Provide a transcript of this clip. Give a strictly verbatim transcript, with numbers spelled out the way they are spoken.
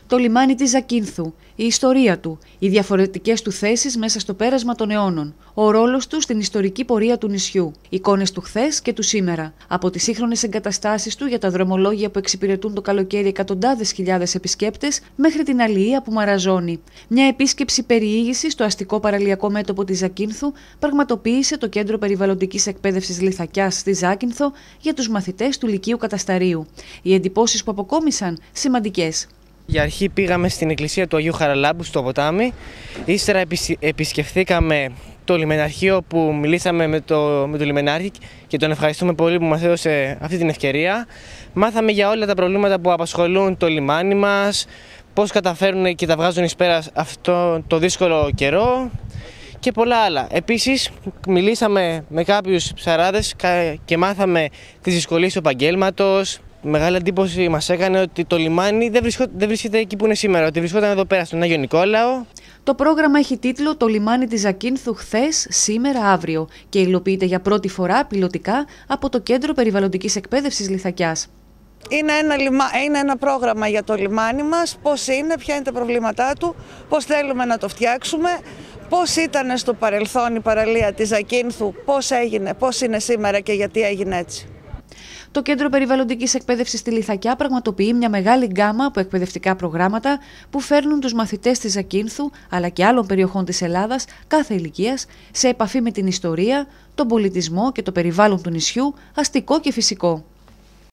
Το λιμάνι της Ζακίνθου, η ιστορία του, οι διαφορετικές του θέσεις μέσα στο πέρασμα των αιώνων, ο ρόλος του στην ιστορική πορεία του νησιού, εικόνες του χθες και του σήμερα, από τις σύγχρονες εγκαταστάσεις του για τα δρομολόγια που εξυπηρετούν το καλοκαίρι εκατοντάδες χιλιάδες επισκέπτες, μέχρι την αλληλεία που μαραζώνει. Μια επίσκεψη περιήγησης στο αστικό παραλιακό μέτωπο της Ζακίνθου πραγματοποίησε το Κέντρο Περιβαλλοντικής Εκπαίδευσης Λιθακιάς στη Ζάκυνθο για τους μαθητές του Λυκείου Κατασταρίου. Οι εντυπώσεις που αποκόμισαν σημαντικές. Για αρχή πήγαμε στην εκκλησία του Αγίου Χαραλάμπου στο ποτάμι, ύστερα επισκεφθήκαμε το λιμεναρχείο που μιλήσαμε με το, με το λιμενάρχη και τον ευχαριστούμε πολύ που μας έδωσε αυτή την ευκαιρία. Μάθαμε για όλα τα προβλήματα που απασχολούν το λιμάνι μας, πώς καταφέρουν και τα βγάζουν εις πέρας αυτό το δύσκολο καιρό και πολλά άλλα. Επίσης μιλήσαμε με κάποιους ψαράδες και μάθαμε τις δυσκολίες του επαγγέλματος. Μεγάλη εντύπωση μας έκανε ότι το λιμάνι δεν, βρισκό, δεν βρίσκεται εκεί που είναι σήμερα, ότι βρισκόταν εδώ πέρα στον Άγιο Νικόλαο. Το πρόγραμμα έχει τίτλο «Το λιμάνι της Ζακίνθου χθες, σήμερα, αύριο» και υλοποιείται για πρώτη φορά πιλωτικά από το Κέντρο Περιβαλλοντικής Εκπαίδευσης Λιθακιάς. Είναι ένα, λιμα... είναι ένα πρόγραμμα για το λιμάνι μας, πώς είναι, ποια είναι τα προβλήματά του, πώς θέλουμε να το φτιάξουμε, πώς ήταν στο παρελθόν η παραλία της Ζακίνθου, πώς έγινε, πώς είναι σήμερα και γιατί έγινε έτσι. Το Κέντρο Περιβαλλοντικής Εκπαίδευσης στη Λιθακιά πραγματοποιεί μια μεγάλη γκάμα από εκπαιδευτικά προγράμματα που φέρνουν τους μαθητές της Ζακίνθου αλλά και άλλων περιοχών της Ελλάδας κάθε ηλικίας σε επαφή με την ιστορία, τον πολιτισμό και το περιβάλλον του νησιού, αστικό και φυσικό.